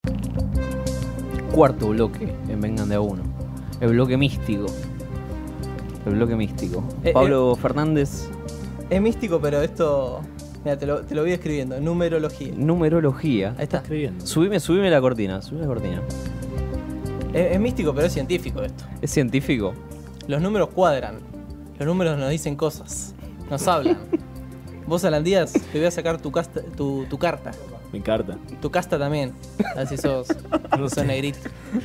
Cuarto bloque en Vengan de a uno. El bloque místico. El bloque místico. Pablo Fernández. Es místico, pero esto... Mira, te lo voy escribiendo. Numerología. Numerología. Ahí está. Escribiendo. Subime la cortina. Subime la cortina. Es místico, pero es científico esto. ¿Es científico? Los números cuadran. Los números nos dicen cosas. Nos hablan. Vos, Alan Díaz, te voy a sacar tu carta. Me encanta. Tu casta también. Así sos negrito.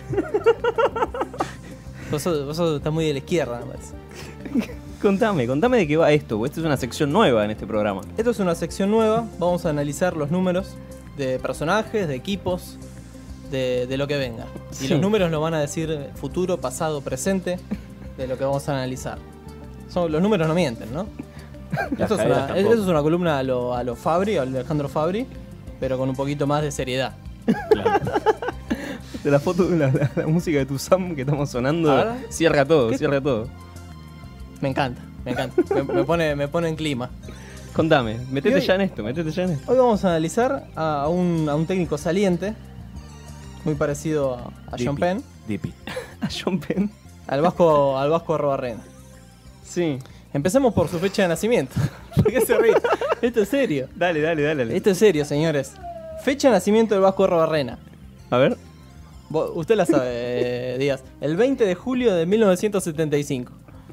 Vos estás muy de la izquierda, me parece. Contame de qué va esto. Esta es una sección nueva en este programa. Esto es una sección nueva. Vamos a analizar los números de personajes, de equipos, de lo que venga. Sí. Y los números nos van a decir futuro, pasado, presente de lo que vamos a analizar. Los números no mienten, ¿no? Esto es una columna a lo Fabri, a Alejandro Fabri, pero con un poquito más de seriedad. Claro. De la foto, la música de tu Sam que estamos sonando. ¿Ahora? Cierra todo, ¿Qué? cierra todo. Me encanta. me pone en clima. Contame, metete hoy- ya en esto. Hoy vamos a analizar a un técnico saliente, muy parecido a John Penn, Dipi. A John Penn. al Vasco Arrobarrena. Sí. Empecemos por su fecha de nacimiento. ¿Por qué se ríe? Esto es serio. Dale. Esto es serio, señores. Fecha de nacimiento del Vasco Arrobarrena. A ver. Usted la sabe, Díaz. El 20 de julio de 1975.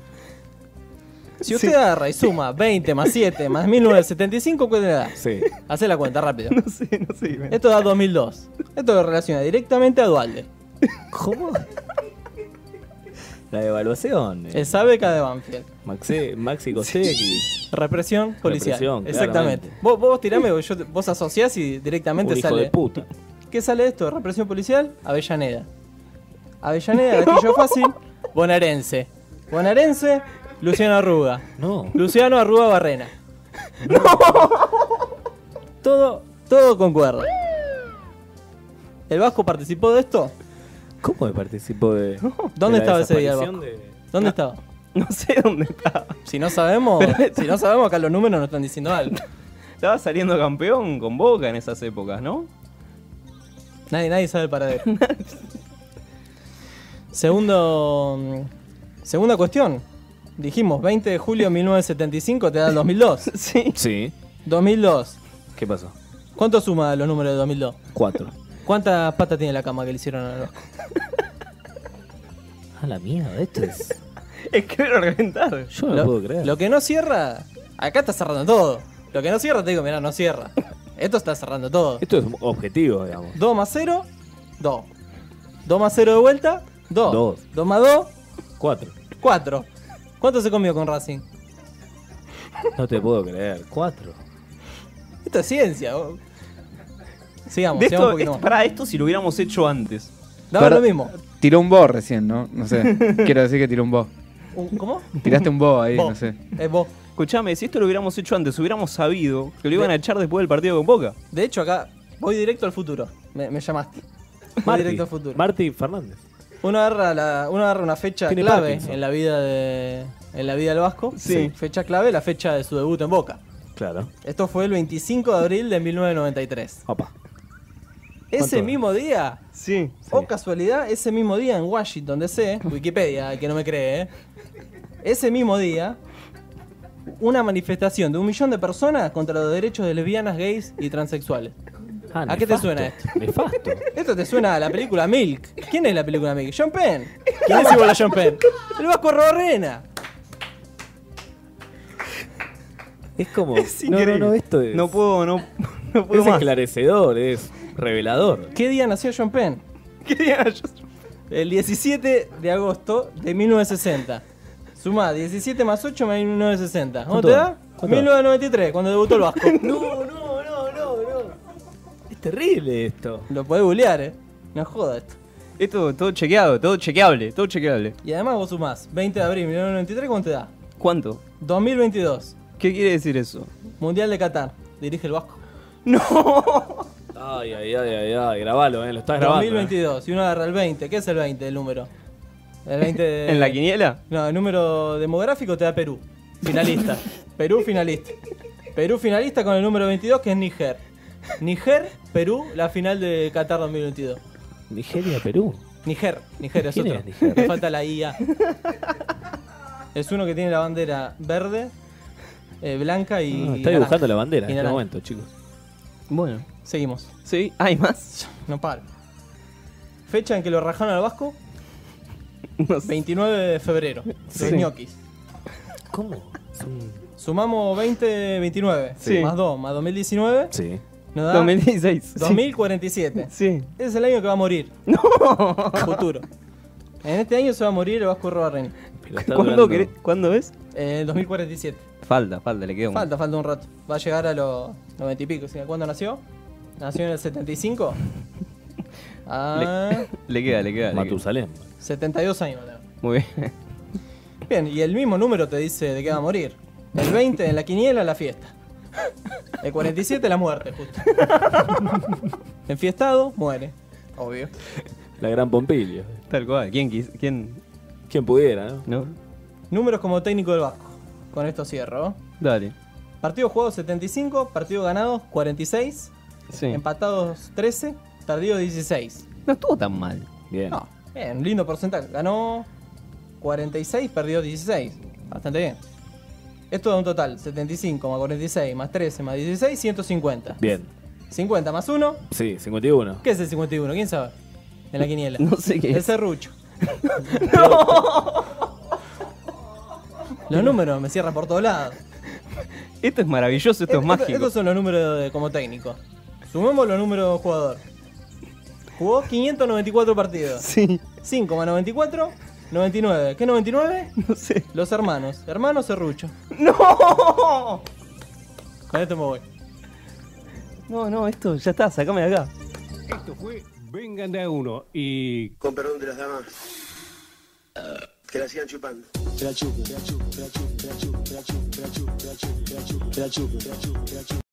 Si usted agarra y suma 20 más 7 más 1975, ¿cuál le da? Sí. Hacé la cuenta rápido. No sé. Esto da 2002. Esto lo relaciona directamente a Dualde. ¿Cómo? La evaluación. Es Abeca de Banfield. Maxi Cosecchi. Represión policial. Represión, Exactamente. claramente. Vos tirame, vos asociás y directamente Un hijo sale. de puta. ¿Qué sale de esto? Represión policial, Avellaneda. Avellaneda, gatillo fácil, bonaerense. Bonaerense, Luciano Arruga. No. Luciano Arruga Barrena. Todo concuerda. ¿El Vasco participó de esto? ¿Cómo me participó de.? ¿Dónde de la estaba ese día el desaparición Vasco? ¿Dónde estaba? No sé dónde estaba. Si no sabemos, acá los números nos están diciendo algo. Estaba saliendo campeón con Boca en esas épocas, ¿no? Nadie sabe el paradero. Segunda cuestión. Dijimos, 20 de julio de 1975 te da el 2002. Sí. Sí. 2002. ¿Qué pasó? ¿Cuánto suma los números de 2002? 4. ¿Cuántas patas tiene la cama que le hicieron a los? A la mierda, esto es. Es que era reventar. Yo no lo puedo creer. Lo que no cierra, acá está cerrando todo. Lo que no cierra, te digo, mirá, no cierra. Esto está cerrando todo. Esto es objetivo, digamos. 2 más 0, 2. 2 más 0 de vuelta, 2. Dos. 2 más 2, 4. 4. ¿Cuánto se comió con Racing? No te puedo creer. 4. Esto es ciencia. Sigamos, De sigamos esto, un poquito más. para esto si lo hubiéramos hecho antes. Daba lo mismo. Tiró un bo recién, ¿no? No sé. Quiero decir que tiró un bo. ¿Cómo? Tiraste un bo ahí, Vos. no sé. Es vos. Escuchame, si esto lo hubiéramos hecho antes, hubiéramos sabido que lo iban a echar después del partido con Boca. De hecho, acá voy directo al futuro. Me llamaste. Voy directo al futuro. Marty Fernández. Uno agarra una fecha Tiene clave Parkinson. en la vida del Vasco. Sí. Fecha clave, la fecha de su debut en Boca. Claro. Esto fue el 25 de abril de 1993. Opa. Ese ¿Cuánto? mismo día, Sí. o casualidad, ese mismo día en Washington DC, Wikipedia, el que no me cree, ese mismo día, una manifestación de 1 millón de personas contra los derechos de lesbianas, gays y transexuales. ¿A qué te suena esto? Nefasto. Esto te suena a la película Milk. ¿Quién es la película Milk? John Penn. ¿Quién es igual a John Penn? El Vasco Arrobarrena. Es como. Es increíble. No, esto es. No puedo Es más. esclarecedor, es revelador. ¿Qué día nació John Penn? ¿Qué día yo? El 17 de agosto de 1960. Sumá 17 más 8 más 1960. ¿Cómo ¿Cuánto te da? da? ¿Cuánto 1993, cuando debutó el Vasco. No. Es terrible esto. Lo podés googlear, No joda esto. Esto todo chequeado, todo chequeable. Y además vos sumás 20 de abril de 1993, ¿cuánto te da? ¿Cuánto? 2022. ¿Qué quiere decir eso? Mundial de Qatar. Dirige el Vasco. ¡No! Ay, grabalo, lo estás grabando. 2022. Y uno agarra el 20. ¿Qué es el 20 el número? El 20 de... ¿En la quiniela? No, el número demográfico te da Perú. Finalista. Perú finalista. Perú finalista con el número 22 que es Níger. Niger, Perú, la final de Qatar 2022. Nigeria, Perú. Niger es ¿Quién otro. es Niger? Me falta la IA. Es uno que tiene la bandera verde, blanca y. Está naranja. dibujando la bandera Y en este naranja. momento, chicos. Bueno, Seguimos. sí, hay más. No paro. Fecha en que lo rajaron al Vasco, No sé. 29 de febrero. Sí. Los ñoquis. ¿Cómo? Sumamos 2029. Sí. Más 2, más 2019. Sí. Nos da 2016. 2047. Sí. Ese es el año que va a morir. No. Futuro. En este año se va a morir el Vasco Robarreni. Pero está ¿Cuándo, durando- ¿Cuándo es? 2047. Falta, le queda un. Falta un rato. Va a llegar a los 90 y pico. ¿Cuándo nació? ¿Nació en el 75? Le queda. Matusalén. 72 años. ¿No? Muy bien. Bien, y el mismo número te dice de qué va a morir. El 20 en la quiniela, la fiesta. El 47 la muerte, justo. Enfiestado, muere. Obvio. La gran Pompilio. Tal cual. ¿Quién? ¿Quién pudiera, no? ¿No? Números como técnico del Vasco. Con esto cierro. Dale. Partidos jugados 75, partidos ganados 46, Sí. empatados 13, perdidos 16. No estuvo tan mal. Bien. No, bien, lindo porcentaje. Ganó 46, perdió 16. Bastante bien. Esto da un total, 75 más 46 más 13 más 16, 150. Bien. 50 más 1, Sí, 51. ¿qué es el 51? ¿Quién sabe? En la quiniela. No sé qué El es. serrucho. Los números me cierran por todos lados. Esto es maravilloso, esto es mágico. Estos son los números como técnico. Sumemos los números de jugador. Jugó 594 partidos. Sí. 5 más 94, 99. ¿Qué 99? No sé. Los hermanos. Hermanos Serrucho. ¡No! Con esto me voy. No, esto ya está, sacame de acá. Esto fue Vengan de a uno y Con perdón de las damas. Que la sigan chupando. Que la chupen, que la chupen, que la chupen, que la chupen, que la chupen, que la chupen, que la chupen, que la chupen, que la chupen, que la chupen.